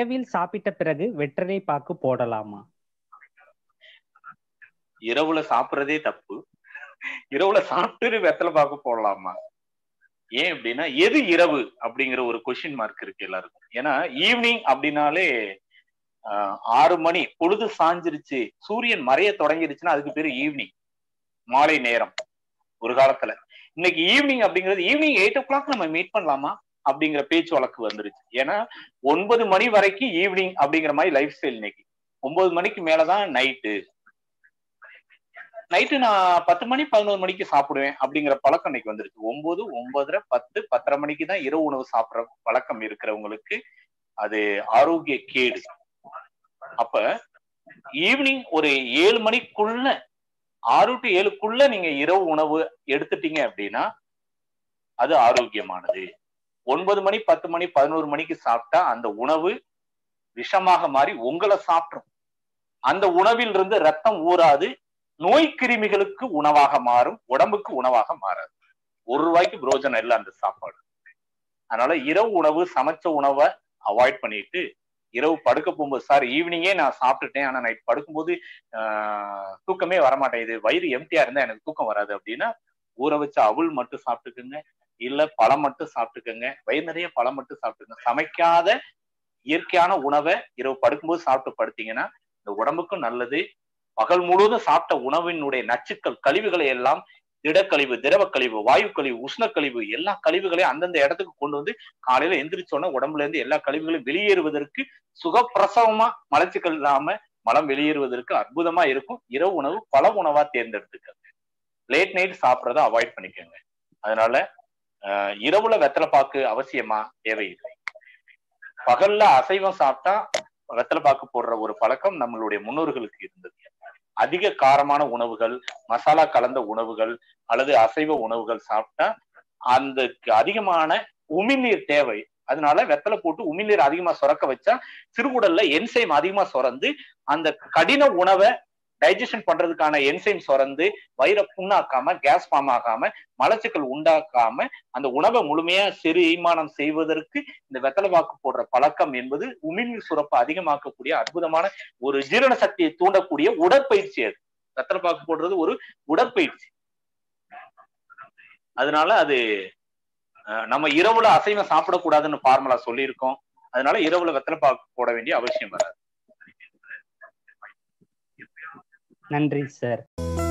இரவில் சாப்பிட்ட பிறகு வெற்றிலை பாக்கு போடலாமா? இரவுல சாப்பிடுறதே தப்பு. இரவுல சாப்பிட்டு வெத்தலை பாக்கு போடலாமா? ஏன் அப்படின்னா எது இரவு அப்படிங்கிற ஒரு கொஸ்டின் மார்க் இருக்கு எல்லாருக்கும். ஏன்னா ஈவினிங் அப்படின்னாலே 6 மணி பொழுது சாஞ்சிருச்சு, சூரியன் மறைய தொடங்கிருச்சுன்னா அதுக்கு பேரு ஈவினிங், மாலை நேரம் ஒரு காலத்துல. இன்னைக்கு ஈவினிங் அப்படிங்கிறது ஈவினிங் 8 o'clock நம்ம மீட் பண்ணலாமா அப்படிங்கிற பேச்சு வழக்கு வந்துருச்சு. ஏன்னா 9 மணி வரைக்கும் ஈவினிங் அப்படிங்கிற மாதிரி லைஃப் ஸ்டைல். இன்னைக்கு 9 மணிக்கு மேலதான் நைட்டு நான் 10 மணி 11 மணிக்கு சாப்பிடுவேன் அப்படிங்கிற பழக்கம் இன்னைக்கு வந்துருச்சு. 9, 9:30, 10, 10:30 மணிக்கு தான் இரவு உணவு சாப்பிடுற பழக்கம் இருக்கிறவங்களுக்கு அது ஆரோக்கிய கேடு. அப்ப ஈவினிங் ஒரு 7 மணிக்குள்ள 6 to 7க்குள்ள நீங்க இரவு உணவு எடுத்துட்டீங்க அப்படின்னா அது ஆரோக்கியமானது. 9 மணி 10 மணி 11 மணிக்கு சாப்பிட்டா அந்த உணவு விஷமாக மாறி உங்களை சாப்பிடும். அந்த உணவில் இருந்து ரத்தம் ஊறாது, நோய் கிருமிகளுக்கு உணவாக மாறும், உடம்புக்கு உணவாக மாறாது. ₹1 புரோஜனம் இல்லை அந்த சாப்பாடு. அதனால இரவு உணவு, சமைச்ச உணவை அவாய்ட் பண்ணிட்டு இரவு படுக்க போகும்போது, சார் ஈவினிங்கே நான் சாப்பிட்டுட்டேன் ஆனா நைட் படுக்கும்போது தூக்கமே வரமாட்டேங்குது, வயிறு எம்டியா இருந்தா எனக்கு தூக்கம் வராது அப்படின்னா ஊற வச்ச அவுள் மட்டும் சாப்பிட்டுக்குங்க, இல்ல பழம் மட்டும் சாப்பிட்டுக்கங்க, வயிறு நிறைய பழம் மட்டும் சாப்பிட்டுக்கங்க. சமைக்காத இயற்கையான உணவை இரவு படுக்கும்போது சாப்பிட்டு படுத்தீங்கன்னா இந்த உடம்புக்கும் நல்லது. பகல் முழுவதும் சாப்பிட்ட உணவினுடைய நச்சுக்கள், கழிவுகளை எல்லாம், திடக்கழிவு, திரவ கழிவு, வாயு கழிவு, உஷ்ண கழிவு, எல்லா கழிவுகளையும் அந்தந்த இடத்துக்கு கொண்டு வந்து காலையில எந்திரிச்சோன்னா உடம்புல இருந்து எல்லா கழிவுகளையும் வெளியேறுவதற்கு சுகப்பிரசவமா, மலச்சிக்கல் இல்லாம மலம் வெளியேறுவதற்கு அற்புதமா இருக்கும். இரவு உணவு பல உணவா தேர்ந்தெடுத்துக்கங்க. லேட் நைட் சாப்பிட்றத அவாய்ட் பண்ணிக்கோங்க. அதனால இரவுல வெத்தலை பாக்கு அவசியமா? தேவையில்லை. பகல்ல அசைவம் சாப்பிட்டா வெத்தலை பாக்கு போடுற ஒரு பழக்கம் நம்மளுடைய முன்னோர்களுக்கு இருந்தது. அதிக காரமான உணவுகள், மசாலா கலந்த உணவுகள் அல்லது அசைவ உணவுகள் சாப்பிட்டா அந்த அதிகமான உமிழ்நீர் தேவை. அதனால வெத்தலை போட்டு உமிழ்நீர் அதிகமா சுரக்க வச்சா சிறுகுடல்ல என்சைம் அதிகமா சுரந்து அந்த கடின உணவை டைஜஷன் பண்றதுக்கான என்சைம் சுரந்து வயிறை புண்ணாக்காம, கேஸ் ஃபார்ம் ஆகாம, மலச்சிக்கல் உண்டாக்காம அந்த உணவை முழுமையா செரிமானம் செய்வதற்கு இந்த வெத்தலை பாக்கு போடுற பழக்கம் என்பது உமிழ்நீர் சுரப்பு அதிகமாக்கக்கூடிய அற்புதமான ஒரு ஜீரண சக்தியை தூண்டக்கூடிய உடற்பயிற்சி. அது வெத்தலை பாக்கு போடுறது ஒரு உடற்பயிற்சி. அதனால அது நம்ம இரவுல அசைவம் சாப்பிடக்கூடாதுன்னு ஃபார்முலா சொல்லியிருக்கோம். அதனால இரவுல வெத்தலை பாக்கு போட வேண்டிய அவசியம் வராது. நன்றி சார்.